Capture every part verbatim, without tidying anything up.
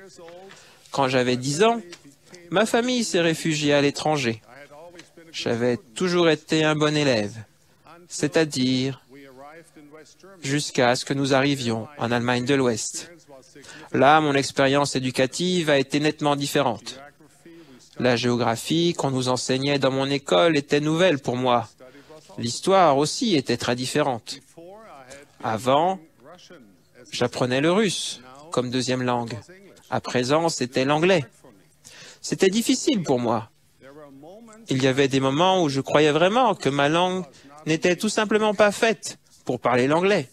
Quand j'avais dix ans, ma famille s'est réfugiée à l'étranger. J'avais toujours été un bon élève, c'est-à-dire jusqu'à ce que nous arrivions en Allemagne de l'Ouest. Là, mon expérience éducative a été nettement différente. La géographie qu'on nous enseignait dans mon école était nouvelle pour moi. L'histoire aussi était très différente. Avant, j'apprenais le russe comme deuxième langue. À présent, c'était l'anglais. C'était difficile pour moi. Il y avait des moments où je croyais vraiment que ma langue n'était tout simplement pas faite pour parler l'anglais.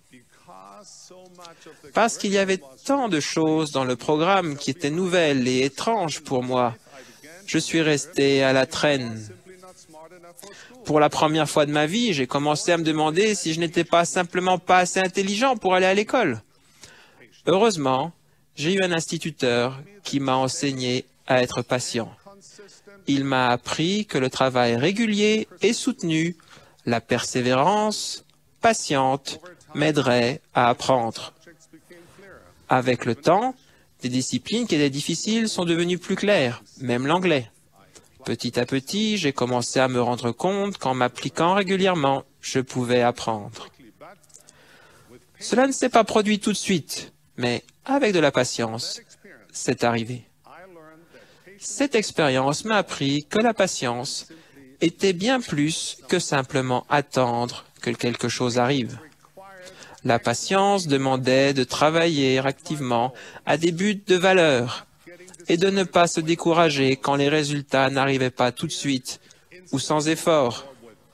Parce qu'il y avait tant de choses dans le programme qui étaient nouvelles et étranges pour moi, je suis resté à la traîne. Pour la première fois de ma vie, j'ai commencé à me demander si je n'étais pas simplement pas assez intelligent pour aller à l'école. Heureusement, j'ai eu un instituteur qui m'a enseigné à être patient. Il m'a appris que le travail régulier et soutenu, la persévérance patiente, m'aiderait à apprendre. Avec le temps, des disciplines qui étaient difficiles sont devenues plus claires, même l'anglais. Petit à petit, j'ai commencé à me rendre compte qu'en m'appliquant régulièrement, je pouvais apprendre. Cela ne s'est pas produit tout de suite, mais avec de la patience, c'est arrivé. Cette expérience m'a appris que la patience était bien plus que simplement attendre que quelque chose arrive. La patience demandait de travailler activement à des buts de valeur et de ne pas se décourager quand les résultats n'arrivaient pas tout de suite ou sans effort.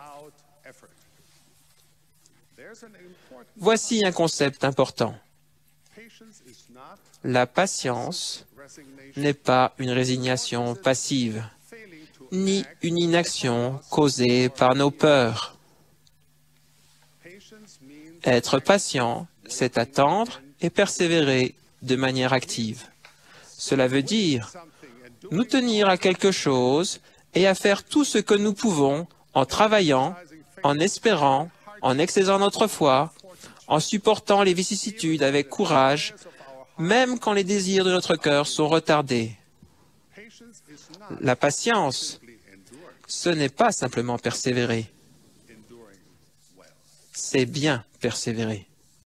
Voici un concept important. La patience n'est pas une résignation passive, ni une inaction causée par nos peurs. Être patient, c'est attendre et persévérer de manière active. Cela veut dire nous tenir à quelque chose et à faire tout ce que nous pouvons en travaillant, en espérant, en exerçant notre foi, en supportant les vicissitudes avec courage, même quand les désirs de notre cœur sont retardés. La patience, ce n'est pas simplement persévérer, c'est bien persévérer.